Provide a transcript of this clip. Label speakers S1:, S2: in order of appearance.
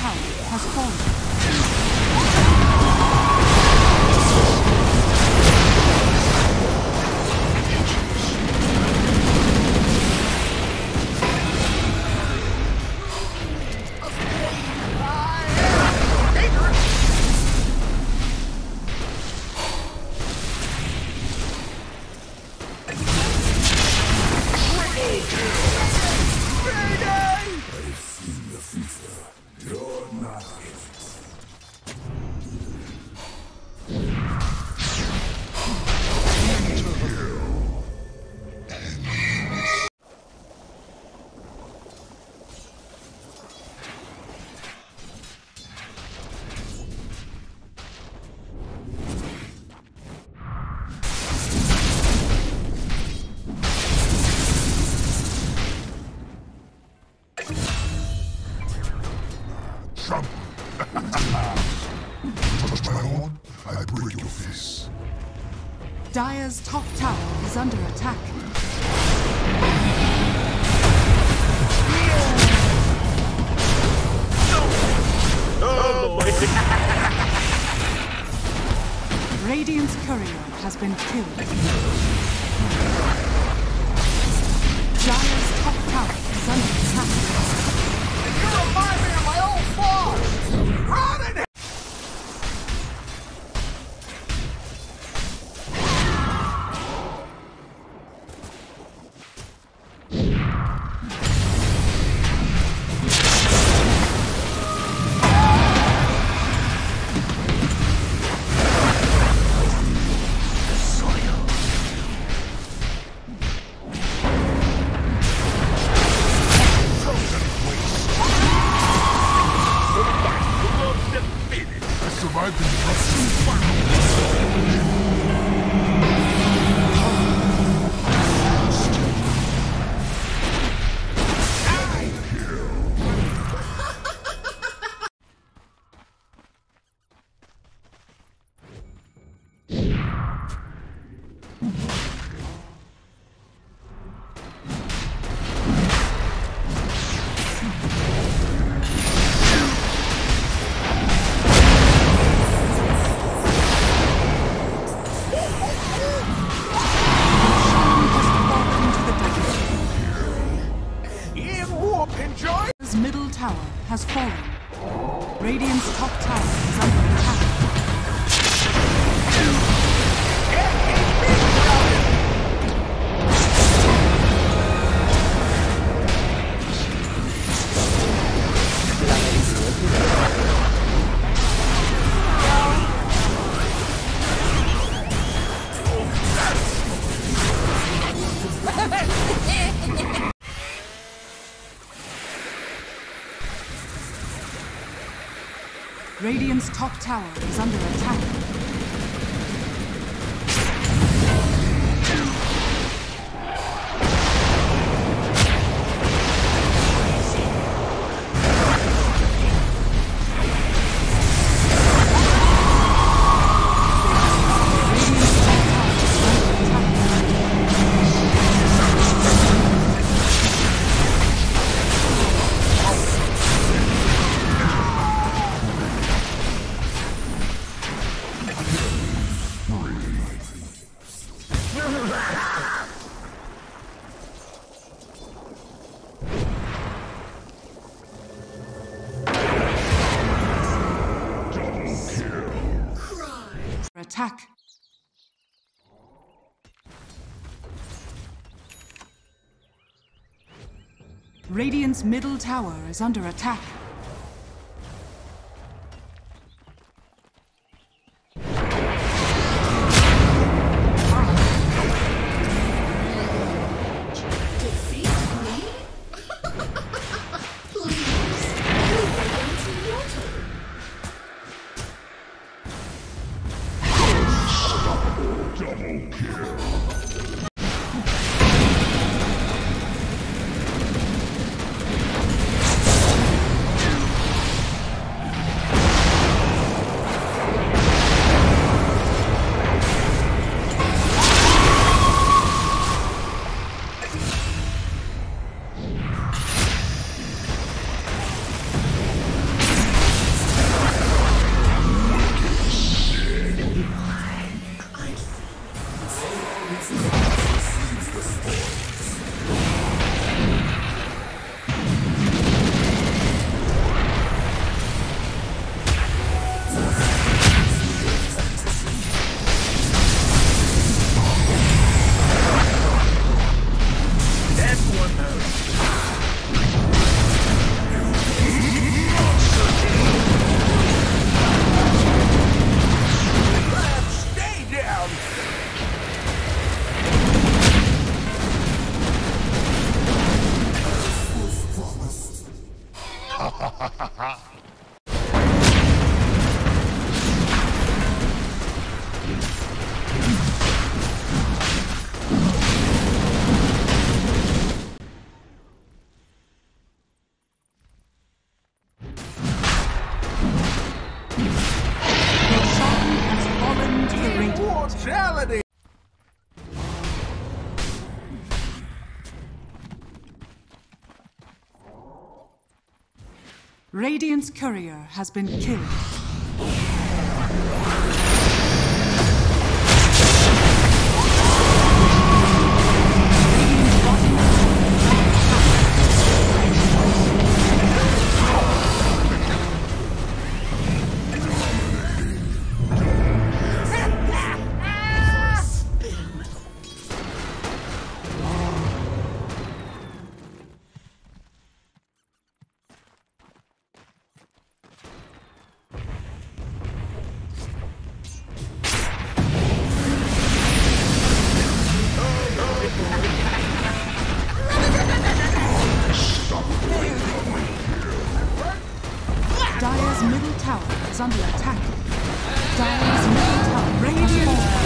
S1: tower has fallen.
S2: Touch my horn, I break your face.
S1: Dire's top tower is under attack.
S3: Oh boy!
S1: Radiant's courier has been killed. Dire's top tower is under attack.
S4: You remind me of my old boss! Run it!
S2: Survived the eruption.
S1: Dire's middle tower has fallen. Radiant's top tower is under attack. Radiant's top tower is under attack. Attack. Radiant's middle tower is under attack.
S4: Immortality!
S1: Radiant's courier has been killed. Dire's middle tower is under attack. Dire's middle tower. Radiant